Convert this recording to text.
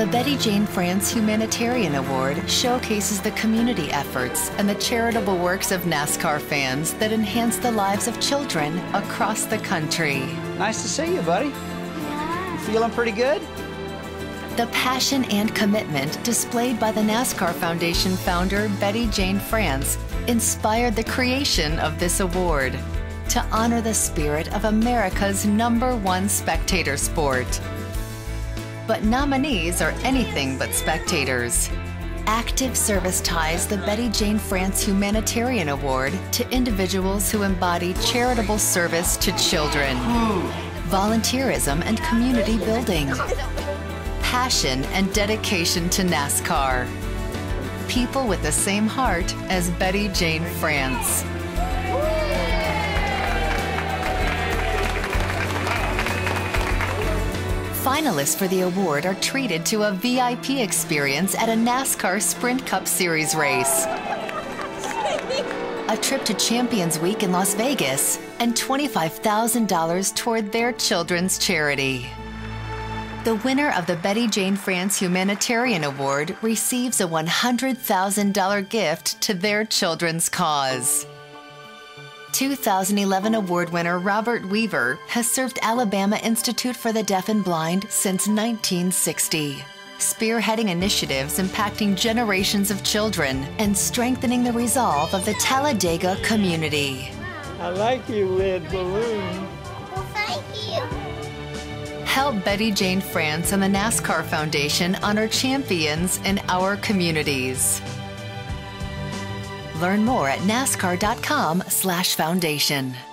The Betty Jane France Humanitarian Award showcases the community efforts and the charitable works of NASCAR fans that enhance the lives of children across the country. Nice to see you, buddy. Yeah. You feeling pretty good? The passion and commitment displayed by the NASCAR Foundation founder Betty Jane France inspired the creation of this award to honor the spirit of America's #1 spectator sport. But nominees are anything but spectators. Active service ties the Betty Jane France Humanitarian Award to individuals who embody charitable service to children, volunteerism and community building, passion and dedication to NASCAR. People with the same heart as Betty Jane France. Finalists for the award are treated to a VIP experience at a NASCAR Sprint Cup Series race, a trip to Champions Week in Las Vegas, and $25,000 toward their children's charity. The winner of the Betty Jane France Humanitarian Award receives a $100,000 gift to their children's cause. 2011 award winner Robert Weaver has served Alabama Institute for the Deaf and Blind since 1960, spearheading initiatives impacting generations of children and strengthening the resolve of the Talladega community. I like your red balloon. Well, thank you. Help Betty Jane France and the NASCAR Foundation honor champions in our communities. Learn more at nascar.com/foundation.